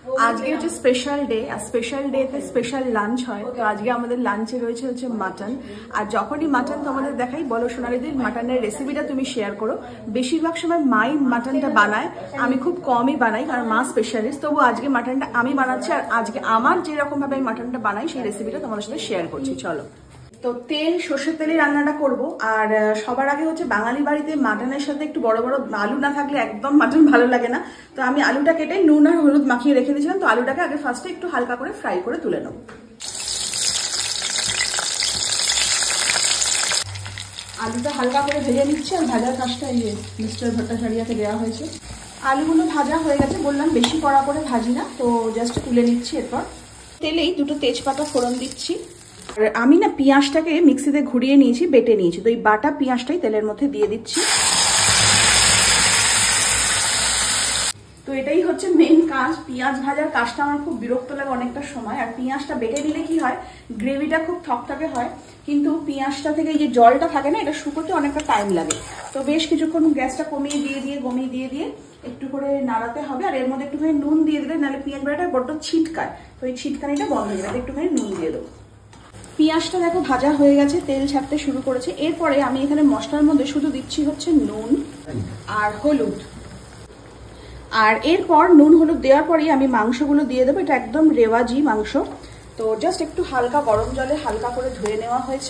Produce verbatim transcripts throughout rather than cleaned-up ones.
আজকে হচ্ছে special day, আর স্পেশাল ডেতে স্পেশাল লাঞ্চ হয়। তো আজকে আমাদের লাঞ্চে রয়েছে হচ্ছে মাটন। আর যখনই মাটন তোমাদের দেখাই বলো সোনালিদি মাটনের রেসিপিটা তুমি শেয়ার করো। বেশিরভাগ সময় মাই মাটনটা বানায়, আমি খুব কমই বানাই কারণ মা স্পেশালিস্ট। তবু আজকে মাটনটা আমি বানাচ্ছি, আর আজকে আমার যেরকম ভাবে আমি মাটনটা বানাই সেই রেসিপিটা তোমাদের সাথে শেয়ার করছি। চলো, তো তেল সর্ষের তেলে রান্নাটা করব। আর সবার আগে হচ্ছে বাঙালি বাড়িতে মাটনের সাথে একটু বড় বড় আলু না থাকলে একদম মাটন ভালো লাগে না। তো আমি আলুটা কেটে নুন আর হলুদ মাখিয়ে রেখে দিয়েছিলাম। তো আলুটাকে আগে ফার্স্টে একটু হালকা করে ফ্রাই করে তুলে নেব। আলুটা হালকা করে ভেজে নিচ্ছি, আর ভাজার কাজটা এই মিস্টার ভট্টাচার্যকে দেওয়া হয়েছে। আলুগুলো ভাজা হয়ে গেছে, বললাম বেশি কড়া করে ভাজি না, তো জাস্ট তুলে নিচ্ছি। এরপর তেলেই দুটো তেজপাতা ফোড়ন দিচ্ছি। আর আমি না পেঁয়াজটাকে মিক্সিতে ঘুরিয়ে নিয়েছি, বেটে নিয়েছি। তো এই বাটা পেঁয়াজটাই তেলের মধ্যে দিয়ে দিচ্ছি। তো এটাই হচ্ছে মেন কাজ, পেঁয়াজ ভাজার কাজটা আমার খুব বিরক্ত লাগে অনেকটা সময়। আর পেঁয়াজটা বেটে দিলে কি হয়, গ্রেভিটা খুব থকথকে হয়, কিন্তু পেঁয়াজটা থেকে যে জলটা থাকে না, এটা শুকোতে অনেকটা টাইম লাগে। তো বেশ কিছুক্ষণ গ্যাসটা কমিয়ে দিয়ে দিয়ে কমিয়ে দিয়ে দিয়ে একটু করে নাড়াতে হবে। আর এর মধ্যে একটুখানি নুন দিয়ে দিলে, নাহলে পেঁয়াজ বাটাটা বড্ড ছিটকায়। তো এই ছিটকানিটা বন্ধ হয়ে যাবে, একটুখানি নুন দিয়ে দেবো। পেঁয়াজটা দেখো ভাজা হয়ে গেছে, তেল ছাড়তে শুরু করেছে। এরপরে আমি এখানে মশলার মধ্যে শুধু দিচ্ছি হচ্ছে নুন আর হলুদ। আর এরপর নুন হলুদ দেওয়ার পরেই আমি মাংসগুলো দিয়ে দেবো। এটা একদম রেওয়াজি মাংস। তো জাস্ট একটু হালকা গরম জলে হালকা করে ধুয়ে নেওয়া হয়েছে।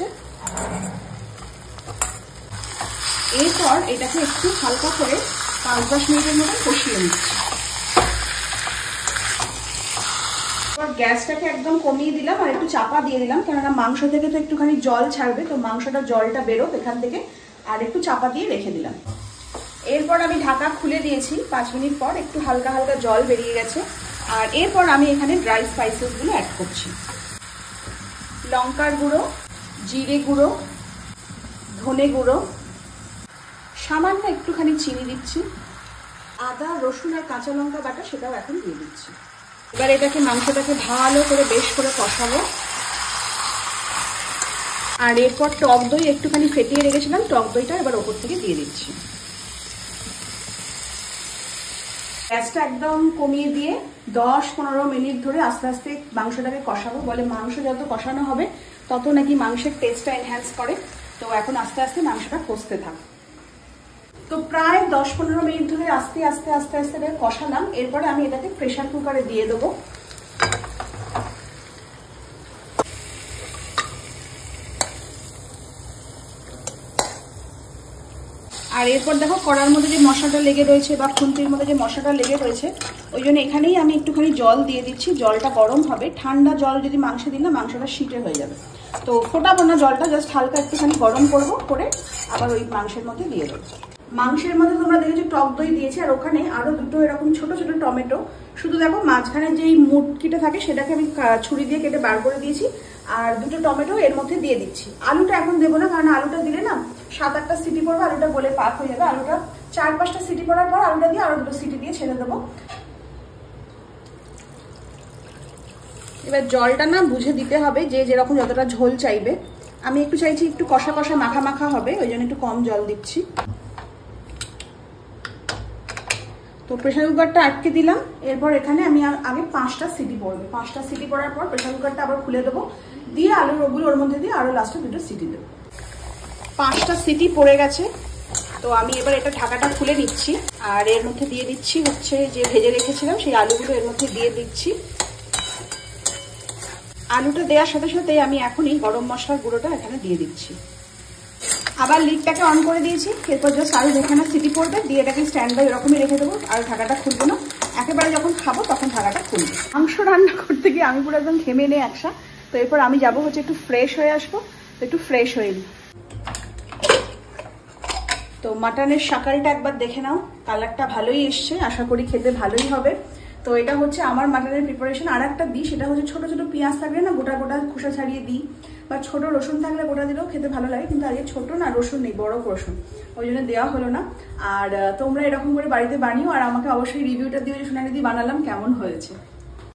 এরপর এটাকে একটু হালকা করে পাঁচ দশ মিনিটের মতো কষিয়ে নিচ্ছি। গ্যাসটাকে একদম কমিয়ে দিলাম আর একটু চাপা দিয়ে দিলাম, কেননা মাংস থেকে তো একটুখানি জল ছাড়বে। তো মাংসটা জলটা বেরোক এখান থেকে, আর একটু চাপা দিয়ে রেখে দিলাম। এরপর আমি ঢাকা খুলে দিয়েছি। পাঁচ মিনিট পর একটু হালকা হালকা জল বেরিয়ে গেছে। আর এরপর আমি এখানে ড্রাই স্পাইসেসগুলো অ্যাড করছি। লঙ্কার গুঁড়ো, জিরে গুঁড়ো, ধনে গুঁড়ো, সামান্য একটুখানি চিনি দিচ্ছি। আদা রসুন আর কাঁচা লঙ্কা বাটা সেটাও এখন দিয়ে দিচ্ছি। এবার এটাকে মাংসটাকে ভালো করে বেশ করে কষাবো। আর এরপর টক দই একটুখানি ফেটিয়ে রেখেছিলাম, টক দইটা এবার ওপর থেকে দিয়ে দিচ্ছি। গ্যাসটা একদম কমিয়ে দিয়ে দশ পনেরো মিনিট ধরে আস্তে আস্তে মাংসটাকে কষাবো। বলে মাংস যত কষানো হবে তত নাকি মাংসের টেস্টটা এনহ্যান্স করে। তো এখন আস্তে আস্তে মাংসটা কষতে থাক। তো প্রায় দশ পনেরো মিনিট ধরে আস্তে আস্তে আস্তে আস্তে কষালাম। এরপরে আমি এটাকে প্রেশার কুকারে দিয়ে দেবো। আর এরপর দেখো কড়ার মধ্যে যে মশলাটা লেগে রয়েছে বা খুন্তির মধ্যে যে মশলাটা লেগে রয়েছে, ওই জন্য এখানেই আমি একটুখানি জল দিয়ে দিচ্ছি। জলটা গরম হবে, ঠান্ডা জল যদি মাংসে দিই না মাংসটা শীতে হয়ে যাবে। তো ফোটাবো না জলটা, জাস্ট হালকা একটুখানি গরম করবো, করে আবার ওই মাংসের মধ্যে দিয়ে দেবো। মাংসের মধ্যে তোমরা দেখেছো টক দই দিয়েছি, আর ওখানে আরো দুটো এরকম ছোট ছোট টমেটো, শুধু দেখো মাঝখানে যেই মুটকিটা থাকে সেটাকে আমি ছুরি দিয়ে কেটে বার করে দিয়েছি। আর দুটো টমেটো এর মধ্যে দিয়ে দিচ্ছি। আলুটা এখন দেবো না, কারণ আলুটা দিলে না সাত আটটা সিটি পড়বে, আলুটা গলে পাক হয়ে যাবে। আলুটা চার পাঁচটা সিটি পড়ার পর আলুটা দিয়ে আরো দুটো সিটি দিয়ে ছেড়ে দেবো। এবার জলটা না বুঝে দিতে হবে, যে যেরকম যতটা ঝোল চাইবে। আমি একটু চাইছি একটু কষা কষা মাখা মাখা হবে, ওই জন্য একটু কম জল দিচ্ছি। তো প্রেশার কুকারটা আটকে দিলাম। এরপর এখানে আমি আগে পাঁচটা সিটি পড়বে, পাঁচটা সিটি পড়ার পর প্রেশার কুকারটা আবার খুলে দেবো, দিয়ে আলুর ওগুলো ওর মধ্যে দিয়ে আরো লাস্টে দুটো সিটি দেবো। পাঁচটা সিটি পড়ে গেছে। তো আমি এবার এটা ঢাকাটা খুলে নিচ্ছি। আর এর মধ্যে দিয়ে দিচ্ছি হচ্ছে যে ভেজে রেখেছিলাম সেই আলুগুলো এর মধ্যে দিয়ে দিচ্ছি। আলুটা দেওয়ার সাথে সাথে আমি এখনই গরম মশলার গুঁড়োটা এখানে দিয়ে দিচ্ছি। আবার লিডটাকে অন করে দিয়েছি। এরপর জাস্ট আলু যেখানে সিটি পড়বে দিয়ে এটাকে স্ট্যান্ড বাই এরকমই রেখে দেবো। আর ঢাকাটা খুলবো না, একেবারে যখন খাবো তখন ঢাকাটা খুলবো। মাংস রান্না করতে গিয়ে আমি পুরো একদম ঘেমে নেই একসা। তো এরপর আমি যাবো হচ্ছে একটু ফ্রেশ হয়ে আসবো। তো একটু ফ্রেশ হয়ে নিই। তো মাটনের শাকালটা একবার দেখে নাও, কালারটা ভালোই এসছে, আশা করি খেতে ভালোই হবে। তো এটা হচ্ছে আমার মাটনের প্রিপারেশন। আর একটা দিই, সেটা হচ্ছে ছোট ছোট পেঁয়াজ থাকলে না গোটা গোটা খোসা ছাড়িয়ে দিই, বা ছোট রসুন থাকলে গোটা দিলেও খেতে ভালো লাগে। কিন্তু আজকে ছোট না রসুন নেই, বড় রসুন, ওই জন্য দেওয়া হলো না। আর তোমরা এরকম করে বাড়িতে বানিও, আর আমাকে অবশ্যই রিভিউটা দিও যে সোনালিদি বানালাম কেমন হয়েছে।